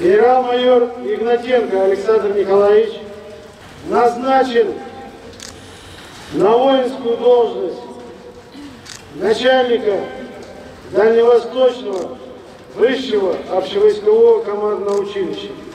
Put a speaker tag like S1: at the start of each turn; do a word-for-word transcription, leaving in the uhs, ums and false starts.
S1: Генерал-майор Игнатенко Александр Николаевич назначен на воинскую должность начальника Дальневосточного высшего общевойскового командного училища.